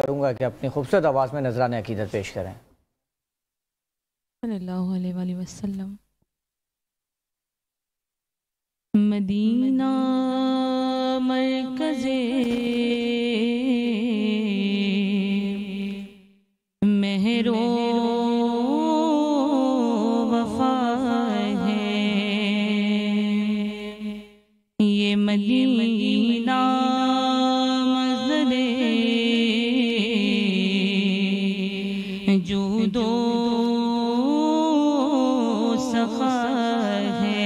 کروں گا کہ اپنی خوبصورت آواز میں نذرانِ عقیدت پیش کریں۔ صلی اللہ علیہ وآلہ وسلم۔ مدینہ مرکز مہر و وفا ہے، یہ مدینہ مظہر جود و سخا ہے،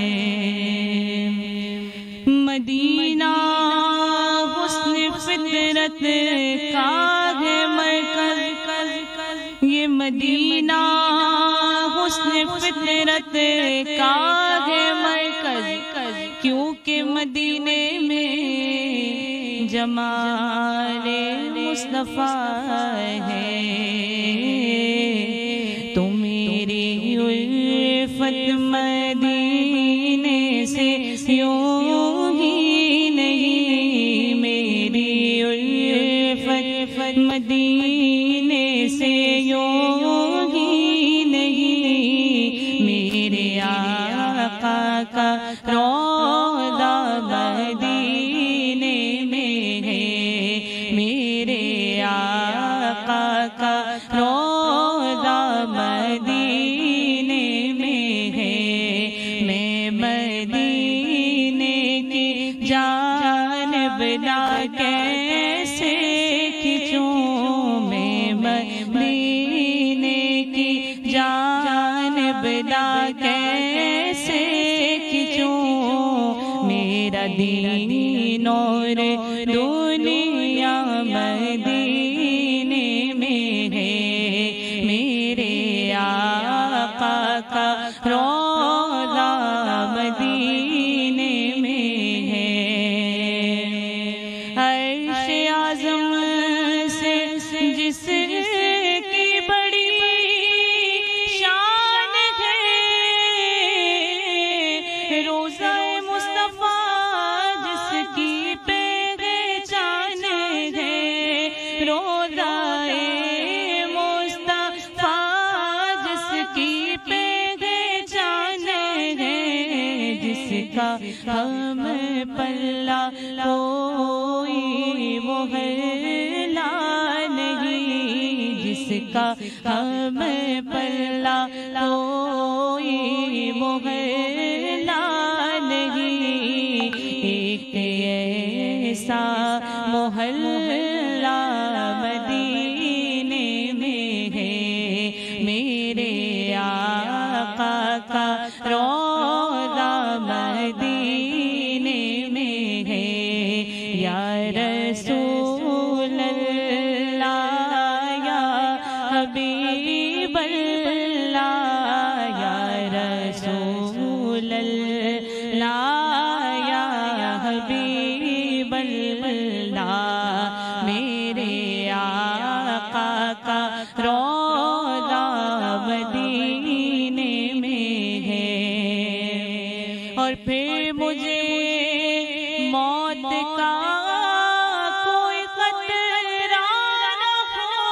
مدینہ حسن فطرت کا ہے مرکز، یہ مدینہ حسن فطرت کا ہے مرکز، کیونکہ مدینے میں جمال مصطفیٰ ہے، تو میری الفت مدینے سے یوں ہی نہیں، میری الفت مدینے سے یوں ہی نہیں، میرے آقا کا روضہ مدینے میں ہے، میرے آقا کا روضہ مدینے میں ہے، میں مدینے کی جانب نہ کیسے کھنچوں، میں مدینے کی جانب نہ کیسے کھنچوں، میرا دین اور دنیا مدینے میں ہے، میرے آقا کا روضہ مدینے میں ہے، عرش اعظم سے جس کی بڑی شان ہے، روضہ مصطفیٰ جس کی پہچان ہے، روضہ مصطفیٰ جس کی پہچان ہے، جس کا ہم پلہ کوئی محلہ نہیں، جس کا ہم پلہ کوئی محلہ نہیں، ایک ایسا محلہ مدینے میں ہے، میرے آقا کا روضہ مدینے میں ہے، یا رسول اللہ یا حبیب اللہ، یا رسول اللہ یا حبیب اللہ، میرے آقا کا روضہ مدینے میں ہے، اور پھر مجھے موت کا کوئی خطرہ نہ ہو،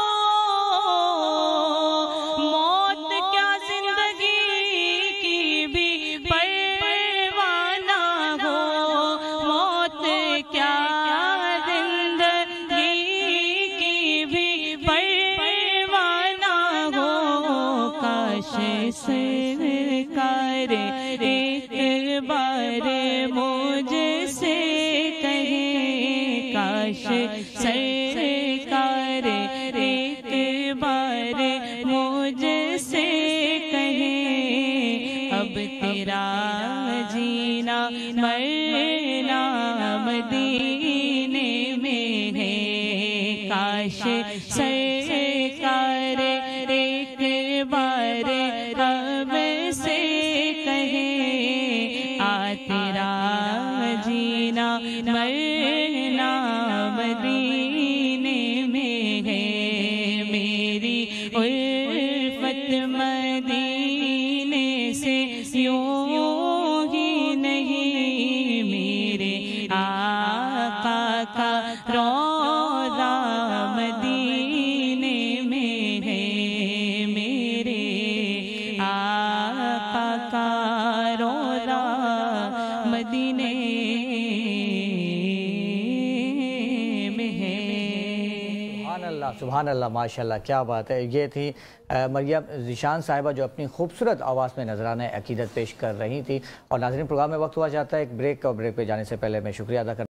موت کیا زندگی کی بھی پرواہ نہ ہو، موت کیا زندگی کی بھی پرواہ نہ ہو، کاش سرکار ایک بار مجھ سے کہیں، کاش سرکار ایک بار مجھ سے کہیں، اب تیرا جینا مرنا مدینے میں ہے، کاش سرکار ایک بار ہم سے کہیں، آ تیرا جینا مرنا مدینے میں ہے، میری الفت مدینے سے یوں ہی نہیں، میرے آقا کا روضہ مدینے सुभान अल्लाह, माशाल्लाह, क्या बात है। ये थी मरियम ज़ीशान साहिबा जो अपनी खूबसूरत आवाज़ में नजराने अकीदत पेश कर रही थी। और नाज़रीन, प्रोग्राम में वक्त हुआ जाता है एक ब्रेक, और ब्रेक पे जाने से पहले मैं शुक्रिया अदा